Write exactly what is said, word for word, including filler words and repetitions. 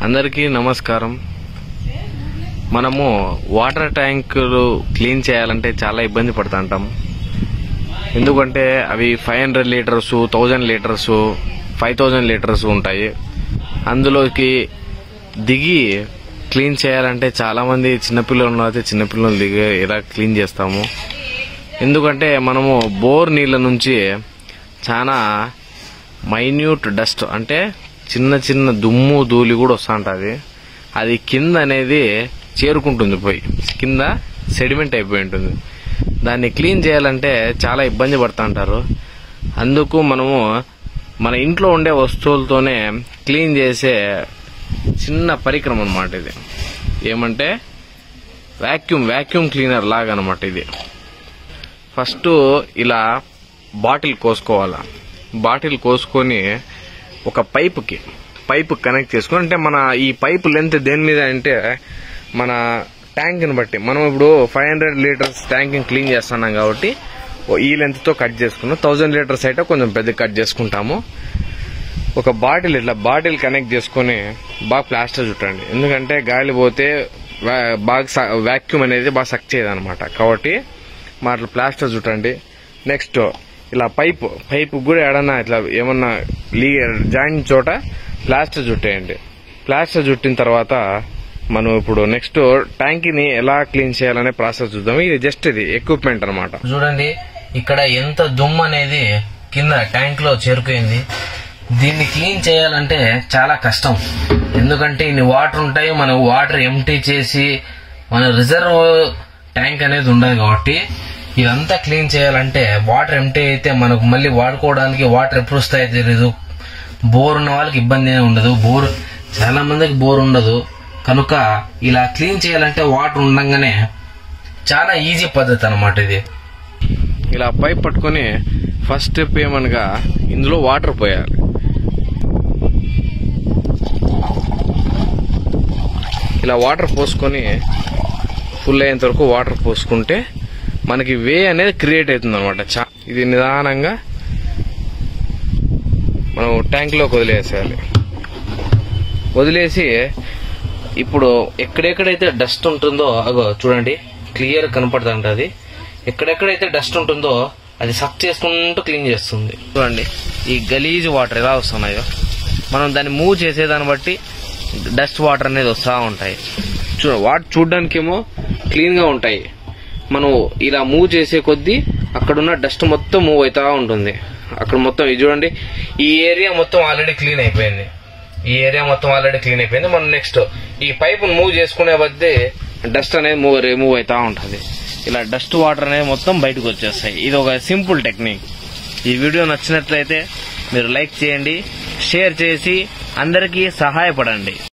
అందరికీ నమస్కారం. మనము వాటర్ ట్యాంకులు క్లీన్ చేయాలంటే చాలా ఇబ్బంది పడుతుంటాం. ఎందుకంటే అవి five hundred litres thousand litres five thousand litres ఉంటాయి. అందులోకి దిగి క్లీన్ చేయాలంటే చాలా మంది చిన్నపిల్లలు అయితే చిన్నపిల్లలు దిగి ఇలా క్లీన్ చేస్తాము. ఎందుకంటే మనము బోర్ నీళ్ళ నుంచి చాలా మైన్యూట్ డస్ట్ అంటే చిన్న చిన్న దుమ్ము ధూళి కూడా వస్తుంటది. అది కింద అనేది చేరుకుంటుంది, పోయి కింద సెడిమెంట్ అయిపోయి ఉంటుంది. దాన్ని క్లీన్ చేయాలంటే చాలా ఇబ్బంది పడుతుంటారు. అందుకు మనము మన ఇంట్లో ఉండే వస్తువులతోనే క్లీన్ చేసే చిన్న పరికరం అన్నమాట ఇది. ఏమంటే వాక్యూమ్ వాక్యూమ్ క్లీనర్ లాగా అన్నమాట ఇది. ఫస్ట్ ఇలా బాటిల్ కోసుకోవాలా. బాటిల్ కోసుకొని ఒక పైపుకి పైపు కనెక్ట్ చేసుకుని, అంటే మన ఈ పైపు లెంత్ దేని మీద అంటే మన ట్యాంక్ ని బట్టి. మనం ఇప్పుడు ఫైవ్ హండ్రెడ్ లీటర్స్ ట్యాంక్ ని క్లీన్ చేస్తున్నాం కాబట్టి ఈ లెంత్ తో కట్ చేసుకున్నాం. థౌజండ్ లీటర్స్ అయితే కొంచెం పెద్ద కట్ చేసుకుంటాము. ఒక బాటిల్ ఇట్లా బాటిల్ కనెక్ట్ చేసుకుని బాగా ప్లాస్టర్ చుట్టండి. ఎందుకంటే గాలి పోతే బాగా వాక్యూమ్ అనేది బాగా సక్ చేయదు అనమాట. కాబట్టి మా అట్లా ప్లాస్టర్ చుట్టండి. నెక్స్ట్ ఇలా పైపు పైపు కూడా ఏడన్నా ఇట్లా ఏమన్నా లీ జాయింట్ చోట ప్లాస్టర్ చుట్టేయండి. ప్లాస్టర్ చుట్టిన తర్వాత మనం ఇప్పుడు నెక్స్ట్ ట్యాంకీని ఎలా క్లీన్ చేయాలనే ప్రాసెస్ చూద్దాం. ఇది జస్ట్ ఇది ఎక్విప్మెంట్ అనమాట. చూడండి ఇక్కడ ఎంత దుమ్ము అనేది కింద ట్యాంక్ లో చేరుకుంది. దీన్ని క్లీన్ చేయాలంటే చాలా కష్టం. ఎందుకంటే ఇన్ని వాటర్ ఉంటాయి. మనం వాటర్ ఎంటీ చేసి మన రిజర్వ్ ట్యాంక్ అనేది ఉండదు కాబట్టి ఇదంతా క్లీన్ చేయాలంటే వాటర్ ఎంటీ అయితే మనకు మళ్ళీ వాడుకోవడానికి వాటర్ ఎప్పుడు వస్తాయో తెలియదు. బోర్ ఉన్న వాళ్ళకి ఇబ్బంది ఉండదు. బోర్ చాలా మందికి బోర్ ఉండదు. కనుక ఇలా క్లీన్ చేయాలంటే వాటర్ ఉండగానే చాలా ఈజీ పద్ధతి అనమాట ఇది. ఇలా పైప్ పట్టుకొని ఫస్ట్ స్టెప్ ఏమనగా ఇందులో వాటర్ పోయాలి. ఇలా వాటర్ పోసుకొని ఫుల్ అయ్యేంత వరకు వాటర్ పోసుకుంటే మనకి వే అనేది క్రియేట్ అవుతుంది అనమాట. ఇది నిదానంగా మనం ట్యాంక్ లోకి వదిలేసేయాలి. వదిలేసి ఇప్పుడు ఎక్కడెక్కడైతే డస్ట్ ఉంటుందో అగో చూడండి క్లియర్ కనపడుతుంటది. ఎక్కడెక్కడైతే డస్ట్ ఉంటుందో అది సక్ చేసుకుంటూ క్లీన్ చేస్తుంది. చూడండి ఈ గలీజ్ వాటర్ ఎలా వస్తున్నాయో, మనం దాన్ని మూవ్ చేసేదాన్ని బట్టి డస్ట్ వాటర్ అనేది వస్తూ ఉంటాయి. చూ వాటర్ చూడడానికేమో క్లీన్ గా ఉంటాయి. మనం ఇలా మూవ్ చేసే కొద్దీ అక్కడున్న డస్ట్ మొత్తం మూవ్ అవుతా ఉంటుంది. అక్కడ మొత్తం ఇది చూడండి, ఈ ఏరియా మొత్తం ఆల్రెడీ క్లీన్ అయిపోయింది. ఈ ఏరియా మొత్తం ఆల్రెడీ క్లీన్ అయిపోయింది. మనం నెక్స్ట్ ఈ పైపు మూవ్ చేసుకునే బద్దే డస్ట్ అనేది మూవ్ రిమూవ్ అవుతా ఉంటుంది. ఇలా డస్ట్ వాటర్ అనేది మొత్తం బయటకు వచ్చేస్తాయి. ఇది ఒక సింపుల్ టెక్నిక్. ఈ వీడియో నచ్చినట్లయితే మీరు లైక్ చేయండి, షేర్ చేసి అందరికీ సహాయపడండి.